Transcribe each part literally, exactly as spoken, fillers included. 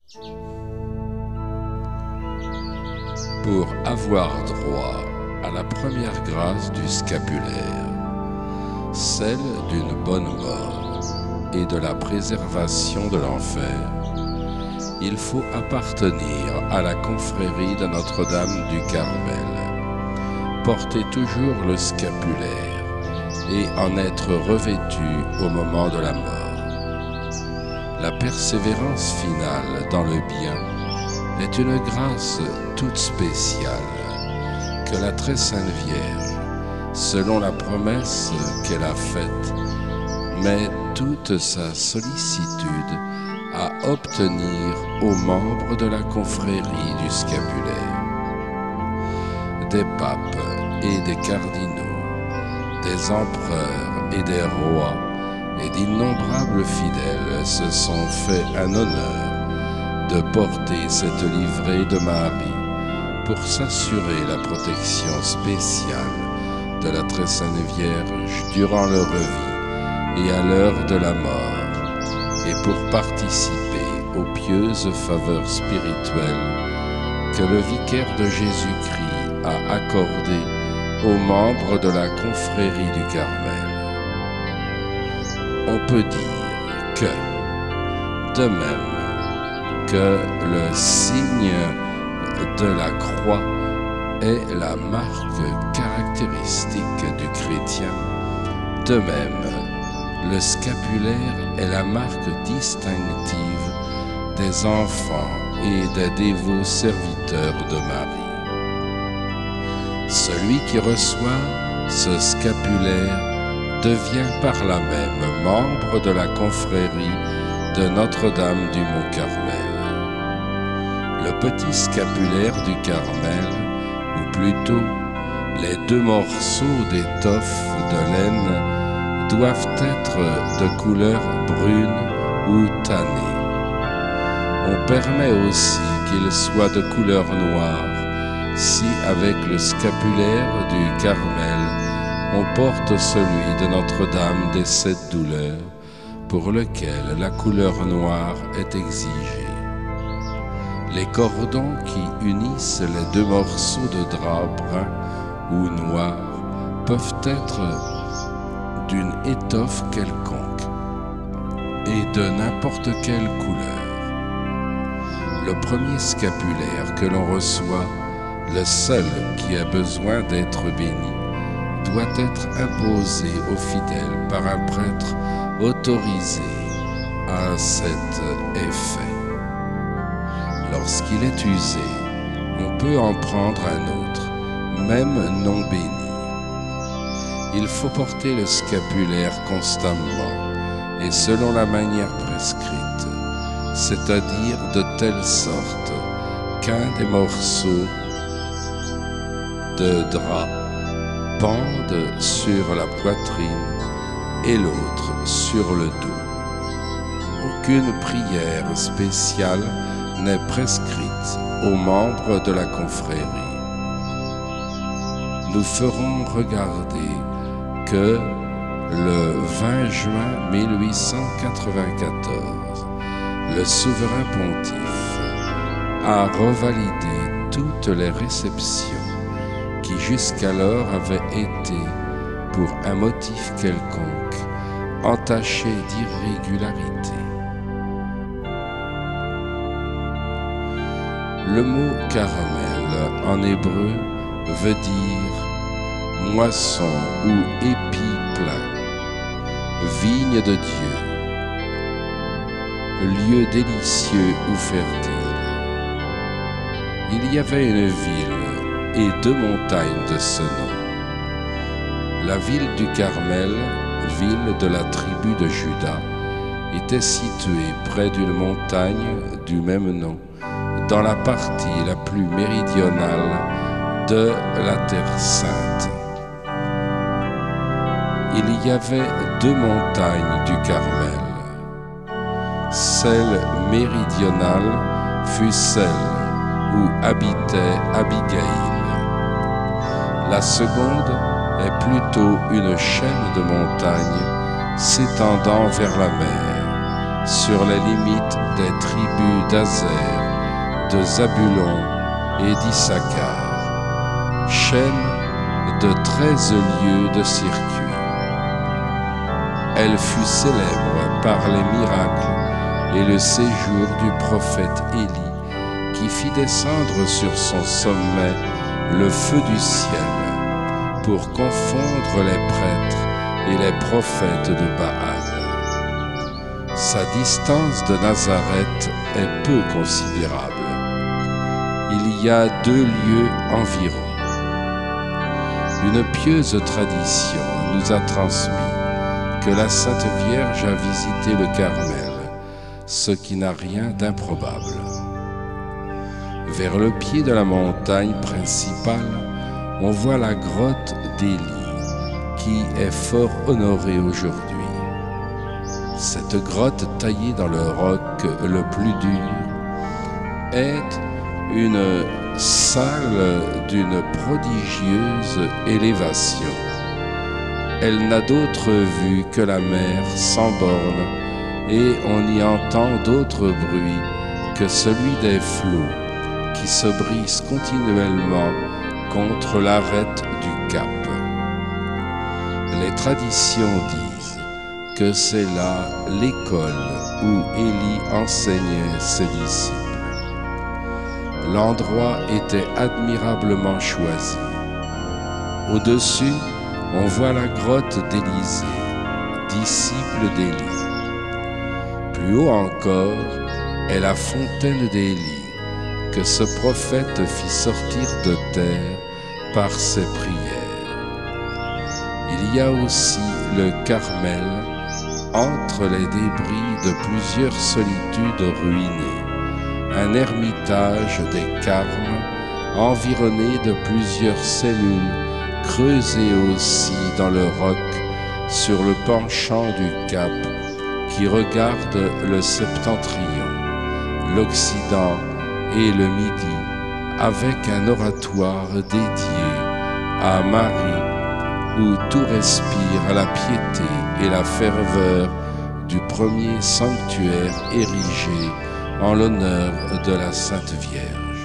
Pour avoir droit à la première grâce du scapulaire, celle d'une bonne mort et de la préservation de l'enfer, il faut appartenir à la confrérie de Notre-Dame du Carmel, porter toujours le scapulaire et en être revêtu au moment de la mort. La persévérance finale dans le bien est une grâce toute spéciale que la très sainte Vierge, selon la promesse qu'elle a faite, met toute sa sollicitude à obtenir aux membres de la confrérie du scapulaire. Des papes et des cardinaux, des empereurs et des rois et d'innombrables fidèles se sont fait un honneur de porter cette livrée de Marie pour s'assurer la protection spéciale de la très sainte Vierge durant leur vie et à l'heure de la mort, et pour participer aux pieuses faveurs spirituelles que le vicaire de Jésus-Christ a accordées aux membres de la confrérie du Carmel. On peut dire que, de même que le signe de la croix est la marque caractéristique du chrétien, de même, le scapulaire est la marque distinctive des enfants et des dévots serviteurs de Marie. Celui qui reçoit ce scapulaire devient par là même membre de la confrérie de Notre-Dame du Mont-Carmel. Le petit scapulaire du Carmel, ou plutôt les deux morceaux d'étoffe de laine, doivent être de couleur brune ou tannée. On permet aussi qu'ils soient de couleur noire si, avec le scapulaire du Carmel, on porte celui de Notre-Dame des Sept Douleurs, pour lequel la couleur noire est exigée. Les cordons qui unissent les deux morceaux de drap brun ou noir peuvent être d'une étoffe quelconque et de n'importe quelle couleur. Le premier scapulaire que l'on reçoit, le seul qui a besoin d'être béni, doit être imposé aux fidèles par un prêtre autorisé à cet effet. Lorsqu'il est usé, on peut en prendre un autre, même non béni. Il faut porter le scapulaire constamment et selon la manière prescrite, c'est-à-dire de telle sorte qu'un des morceaux de drap pende sur la poitrine et l'autre sur le dos. Aucune prière spéciale n'est prescrite aux membres de la confrérie. Nous ferons regarder que le vingt juin mille huit cent quatre-vingt-quatorze, le souverain pontife a revalidé toutes les réceptions qui jusqu'alors avaient été, pour un motif quelconque, entachées d'irrégularité. Le mot Carmel en hébreu veut dire moisson ou épi plein, vigne de Dieu, lieu délicieux ou fertile. Il y avait une ville et deux montagnes de ce nom. La ville du Carmel, ville de la tribu de Juda, était située près d'une montagne du même nom, dans la partie la plus méridionale de la Terre Sainte. Il y avait deux montagnes du Carmel. Celle méridionale fut celle où habitait Abigaïl. La seconde est plutôt une chaîne de montagnes s'étendant vers la mer, sur les limites des tribus d'Azer, de Zabulon et d'Issachar, chaîne de treize lieues de circuit. Elle fut célèbre par les miracles et le séjour du prophète Élie, qui fit descendre sur son sommet le feu du ciel pour confondre les prêtres et les prophètes de Baal. Sa distance de Nazareth est peu considérable. Il y a deux lieues environ. Une pieuse tradition nous a transmis que la Sainte Vierge a visité le Carmel, ce qui n'a rien d'improbable. Vers le pied de la montagne principale, on voit la grotte d'Élie, qui est fort honorée aujourd'hui. Cette grotte taillée dans le roc le plus dur est une salle d'une prodigieuse élévation. Elle n'a d'autre vue que la mer sans borne, et on y entend d'autres bruits que celui des flots qui se brisent continuellement contre l'arête du cap. Les traditions disent que c'est là l'école où Élie enseignait ses disciples. L'endroit était admirablement choisi. Au-dessus, on voit la grotte d'Élisée, disciple d'Élie. Plus haut encore est la fontaine d'Élie, que ce prophète fit sortir de terre par ses prières. Il y a aussi le Carmel, entre les débris de plusieurs solitudes ruinées, un ermitage des Carmes, environné de plusieurs cellules creusées aussi dans le roc sur le penchant du cap qui regarde le septentrion, l'Occident et le Midi, avec un oratoire dédié à Marie, où tout respire la piété et la ferveur du premier sanctuaire érigé en l'honneur de la Sainte Vierge.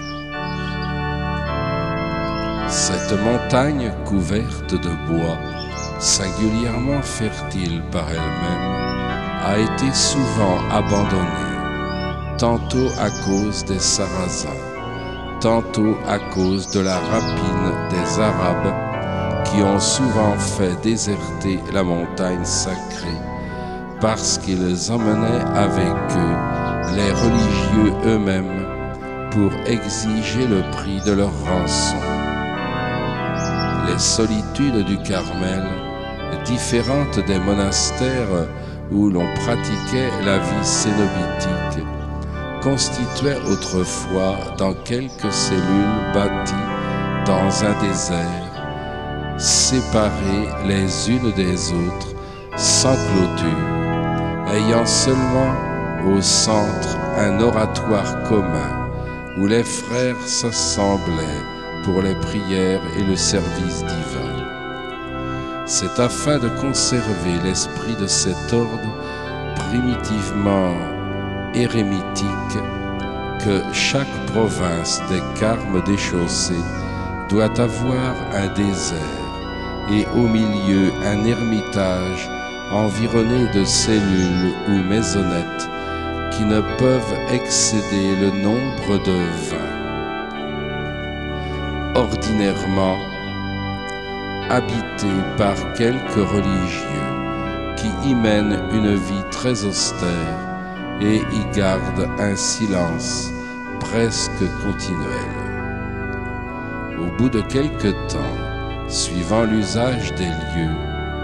Cette montagne couverte de bois, singulièrement fertile par elle-même, a été souvent abandonnée, tantôt à cause des Sarrasins, tantôt à cause de la rapine des Arabes, qui ont souvent fait déserter la montagne sacrée, parce qu'ils emmenaient avec eux les religieux eux-mêmes pour exiger le prix de leur rançon. Les solitudes du Carmel, différentes des monastères où l'on pratiquait la vie cénobitique, constituaient autrefois dans quelques cellules bâties dans un désert, séparées les unes des autres, sans clôture, ayant seulement au centre un oratoire commun, où les frères s'assemblaient pour les prières et le service divin. C'est afin de conserver l'esprit de cet ordre primitivement érémitique que chaque province des Carmes déchaussés doit avoir un désert et au milieu un ermitage environné de cellules ou maisonnettes qui ne peuvent excéder le nombre de vingt. Ordinairement habité par quelques religieux qui y mènent une vie très austère et y gardent un silence presque continuel. Au bout de quelque temps, suivant l'usage des lieux,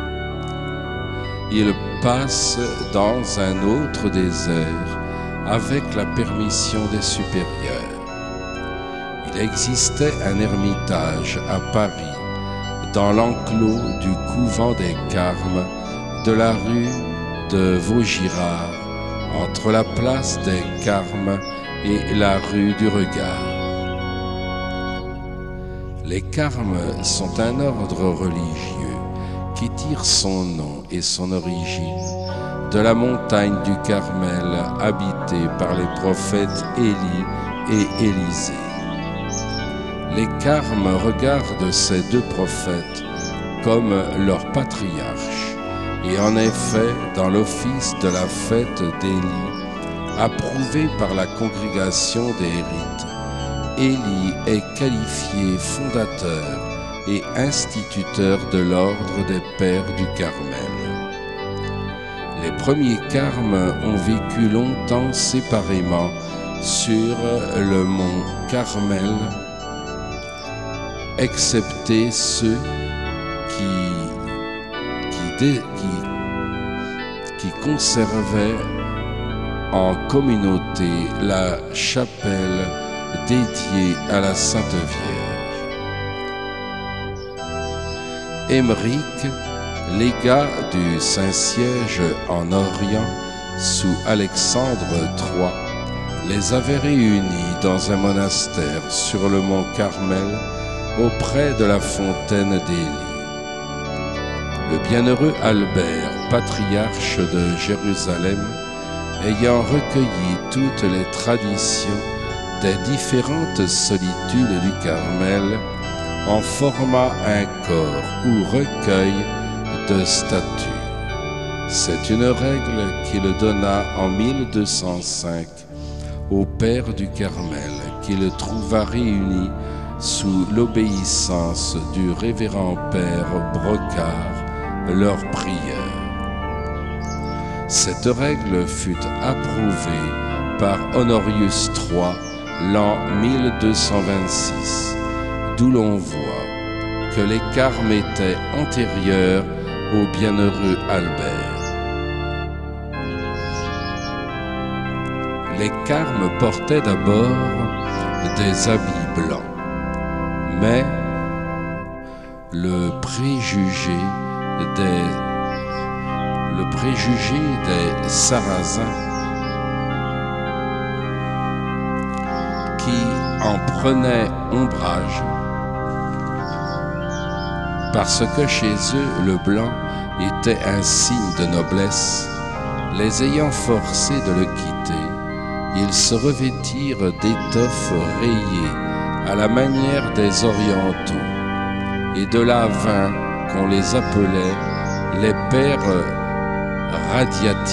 ils passent dans un autre désert avec la permission des supérieurs. Il existait un ermitage à Paris, dans l'enclos du couvent des Carmes, de la rue de Vaugirard, entre la place des Carmes et la rue du Regard. Les Carmes sont un ordre religieux qui tire son nom et son origine de la montagne du Carmel habitée par les prophètes Élie et Élisée. Les Carmes regardent ces deux prophètes comme leurs patriarches, et en effet, dans l'office de la fête d'Élie, approuvé par la congrégation des rites, Élie est qualifié fondateur et instituteur de l'ordre des Pères du Carmel. Les premiers Carmes ont vécu longtemps séparément sur le mont Carmel, excepté ceux qui, qui, dé, qui, qui conservaient en communauté la chapelle dédiée à la Sainte Vierge. Émeric, légat du Saint-Siège en Orient sous Alexandre trois, les avait réunis dans un monastère sur le mont Carmel auprès de la fontaine d'Élie. Le bienheureux Albert, patriarche de Jérusalem, ayant recueilli toutes les traditions des différentes solitudes du Carmel, en forma un corps ou recueil de statues. C'est une règle qu'il donna en mille deux cent cinq au père du Carmel, qu'il trouva réuni sous l'obéissance du révérend père Brocard, leur prière. Cette règle fut approuvée par Honorius trois l'an mille deux cent vingt-six, d'où l'on voit que les Carmes étaient antérieurs au bienheureux Albert. Les Carmes portaient d'abord des habits blancs, mais le préjugé des, le préjugé des Sarrasins qui en prenaient ombrage parce que chez eux le blanc était un signe de noblesse, les ayant forcés de le quitter, ils se revêtirent d'étoffes rayées à la manière des Orientaux, et de là vint qu'on les appelait les pères radiati,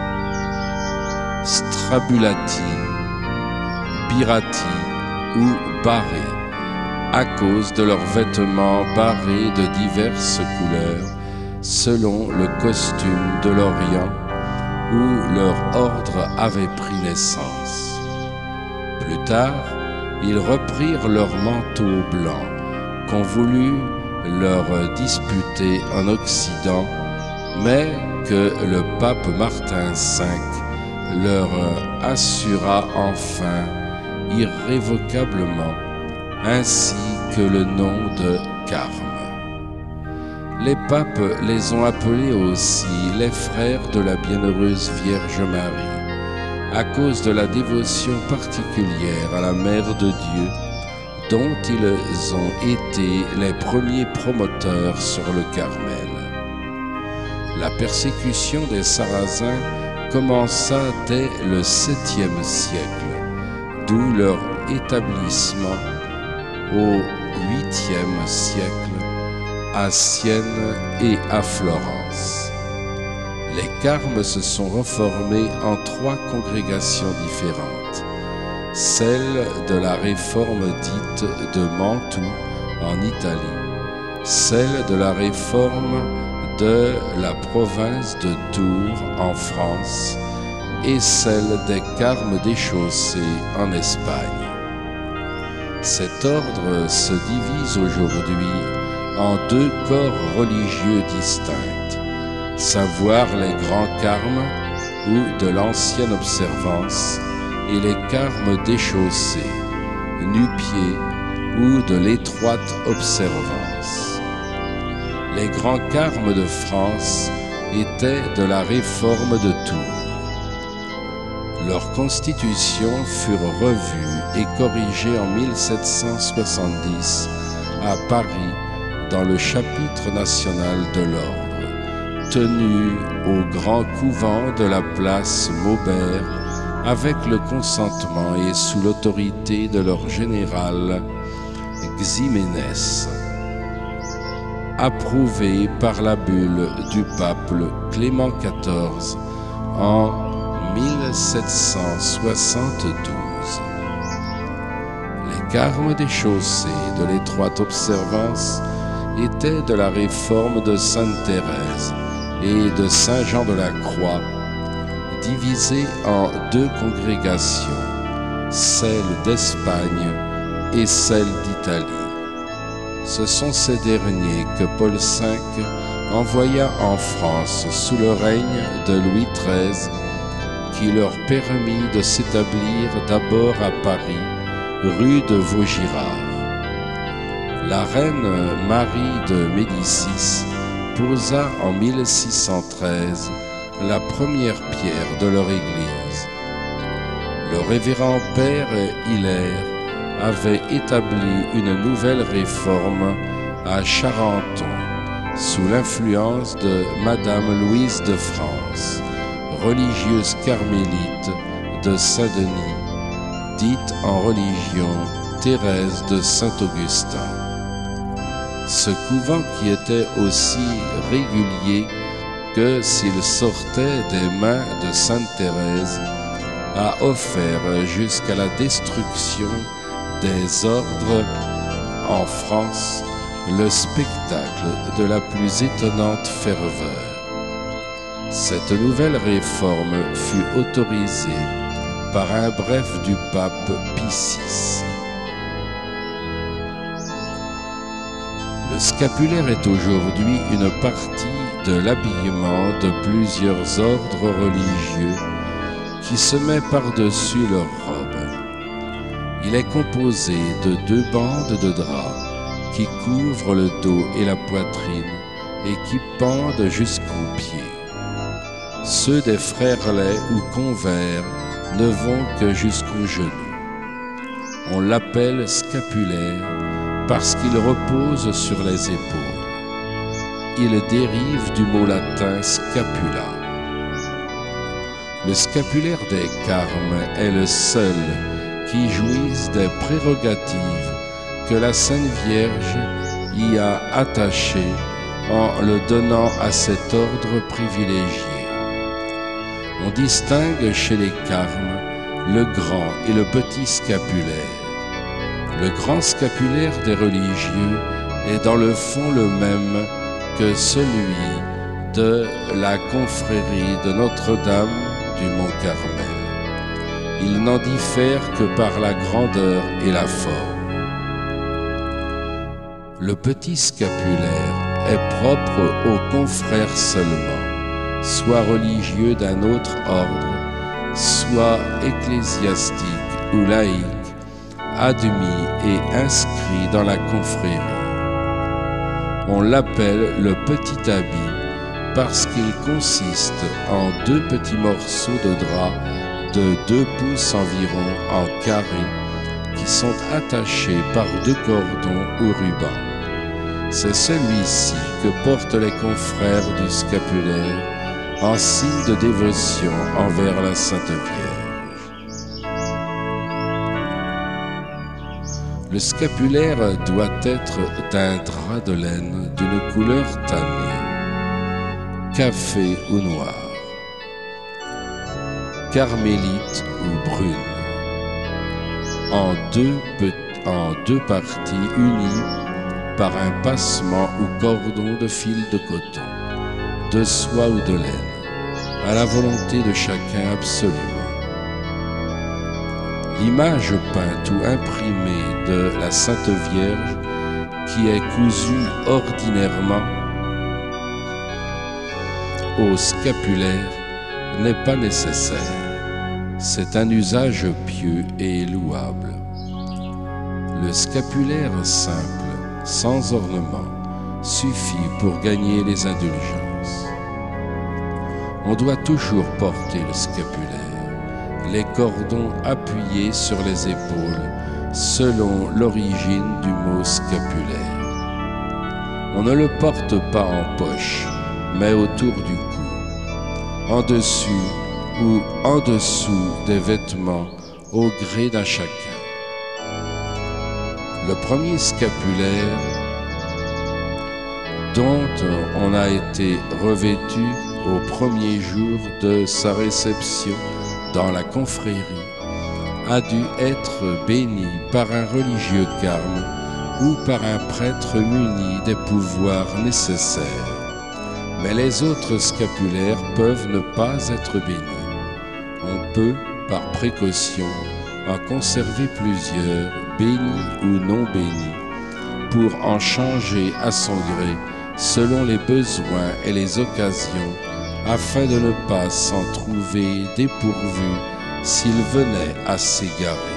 strabulati, birati ou barrés, à cause de leurs vêtements barrés de diverses couleurs, selon le costume de l'Orient où leur ordre avait pris naissance. Plus tard, ils reprirent leur manteau blanc qu'on voulut leur disputer en Occident, mais que le pape Martin cinq leur assura enfin irrévocablement, ainsi que le nom de Carmes. Les papes les ont appelés aussi les frères de la Bienheureuse Vierge Marie, à cause de la dévotion particulière à la Mère de Dieu, dont ils ont été les premiers promoteurs sur le Carmel. La persécution des Sarrasins commença dès le septième siècle, d'où leur établissement au huitième siècle à Sienne et à Florence. Les Carmes se sont reformés en trois congrégations différentes. Celle de la Réforme dite de Mantoue en Italie, celle de la Réforme de la province de Tours en France et celle des Carmes déchaussés en Espagne. Cet ordre se divise aujourd'hui en deux corps religieux distincts, savoir les grands Carmes ou de l'ancienne observance et les Carmes déchaussés, nu-pieds ou de l'étroite observance. Les grands Carmes de France étaient de la Réforme de Tours. Leurs constitutions furent revues et corrigées en mille sept cent soixante-dix à Paris dans le chapitre national de l'ordre tenu au grand couvent de la place Maubert avec le consentement et sous l'autorité de leur général Ximénès, approuvé par la bulle du pape Clément quatorze en mille sept cent soixante-douze. Les carmes des chaussées de l'étroite observance étaient de la réforme de Sainte Thérèse et de Saint Jean de la Croix, divisées en deux congrégations, celle d'Espagne et celle d'Italie. Ce sont ces derniers que Paul cinq envoya en France sous le règne de Louis treize, qui leur permit de s'établir d'abord à Paris, rue de Vaugirard. La reine Marie de Médicis posa en mille six cent treize la première pierre de leur église. Le révérend père Hilaire avait établi une nouvelle réforme à Charenton sous l'influence de Madame Louise de France, religieuse carmélite de Saint-Denis, dite en religion Thérèse de Saint-Augustin. Ce couvent, qui était aussi régulier que s'il sortait des mains de Sainte Thérèse, a offert jusqu'à la destruction des ordres en France le spectacle de la plus étonnante ferveur. Cette nouvelle réforme fut autorisée par un bref du pape Pie six. Le scapulaire est aujourd'hui une partie de l'habillement de plusieurs ordres religieux qui se met par-dessus leur robe. Il est composé de deux bandes de drap qui couvrent le dos et la poitrine et qui pendent jusqu'aux pieds. Ceux des frères laids ou convers ne vont que jusqu'aux genoux. On l'appelle scapulaire parce qu'il repose sur les épaules. Il dérive du mot latin scapula. Le scapulaire des Carmes est le seul qui jouisse des prérogatives que la Sainte Vierge y a attachées en le donnant à cet ordre privilégié. On distingue chez les Carmes le grand et le petit scapulaire. Le grand scapulaire des religieux est dans le fond le même que celui de la confrérie de Notre-Dame du Mont-Carmel. Il n'en diffère que par la grandeur et la forme. Le petit scapulaire est propre aux confrères seulement, soit religieux d'un autre ordre, soit ecclésiastique ou laïque, admis et inscrit dans la confrérie. On l'appelle le petit habit parce qu'il consiste en deux petits morceaux de drap de deux pouces environ en carré qui sont attachés par deux cordons ou rubans. C'est celui-ci que portent les confrères du scapulaire en signe de dévotion envers la Sainte Vierge. Le scapulaire doit être d'un drap de laine d'une couleur tannée, café ou noir, carmélite ou brune, en deux, en deux parties unies par un passement ou cordon de fil de coton, de soie ou de laine, à la volonté de chacun absolument. L'image peinte ou imprimée de la Sainte Vierge, qui est cousue ordinairement au scapulaire, n'est pas nécessaire. C'est un usage pieux et louable. Le scapulaire simple, sans ornement, suffit pour gagner les indulgences. On doit toujours porter le scapulaire, les cordons appuyés sur les épaules, selon l'origine du mot scapulaire. On ne le porte pas en poche, mais autour du cou, en dessus ou en dessous des vêtements au gré d'un chacun. Le premier scapulaire dont on a été revêtu au premier jour de sa réception dans la confrérie a dû être béni par un religieux carme ou par un prêtre muni des pouvoirs nécessaires. Mais les autres scapulaires peuvent ne pas être bénis. On peut, par précaution, en conserver plusieurs, bénis ou non bénis, pour en changer à son gré selon les besoins et les occasions, afin de ne pas s'en trouver dépourvu s'il venait à s'égarer.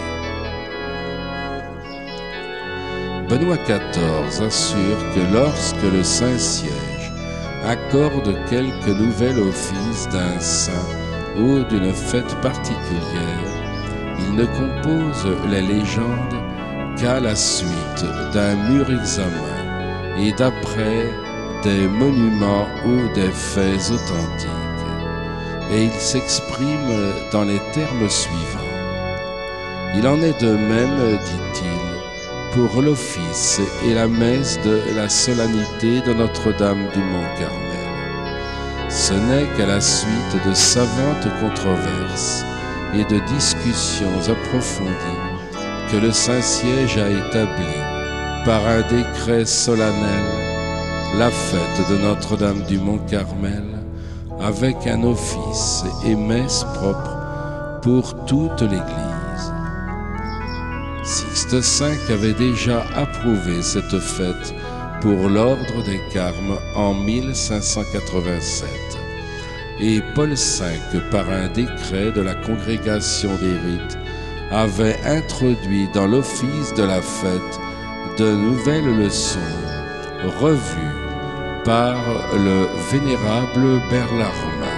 Benoît quatorze assure que lorsque le Saint-Siège accorde quelque nouvel office d'un saint ou d'une fête particulière, il ne compose les légendes qu'à la suite d'un mûr examen et d'après des monuments ou des faits authentiques, et il s'exprime dans les termes suivants. Il en est de même, dit-il, pour l'office et la messe de la solennité de Notre-Dame du Mont-Carmel. Ce n'est qu'à la suite de savantes controverses et de discussions approfondies que le Saint-Siège a établi, par un décret solennel, la fête de Notre-Dame du Mont-Carmel, avec un office et messe propre pour toute l'Église. Sixte cinq avait déjà approuvé cette fête pour l'ordre des Carmes en mille cinq cent quatre-vingt-sept, et Paul cinq, par un décret de la Congrégation des Rites, avait introduit dans l'office de la fête de nouvelles leçons revues par le vénérable Berlarmin.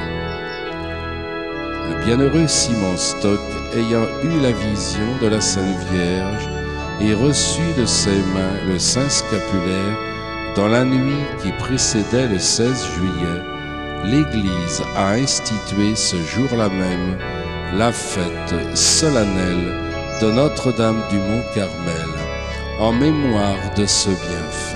Le bienheureux Simon Stock, ayant eu la vision de la Sainte Vierge et reçu de ses mains le Saint Scapulaire dans la nuit qui précédait le seize juillet, l'Église a institué ce jour-là même la fête solennelle de Notre-Dame du Mont-Carmel en mémoire de ce bienfait.